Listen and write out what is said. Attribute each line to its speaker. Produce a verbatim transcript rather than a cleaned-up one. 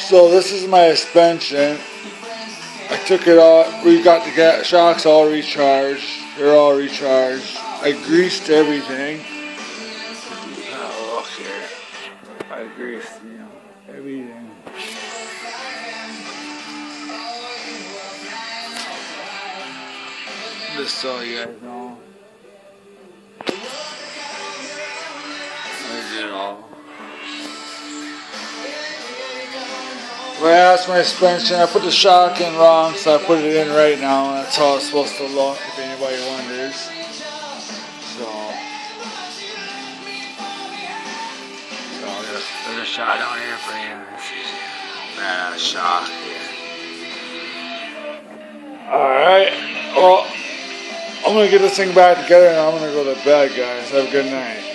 Speaker 1: So this is my suspension. I took it all, we got the gas, shocks all recharged. They're all recharged. I greased everything. Oh, look here. I greased, you know, everything. Just so you guys know. I did it all. When I asked my suspension, I put the shock in wrong, so I put it in right now, and that's how it's supposed to look, if anybody wonders. So, so there's, there's a shot down here for you. Ran out of shock here. Alright, well, I'm going to get this thing back together, and I'm going to go to bed, guys. Have a good night.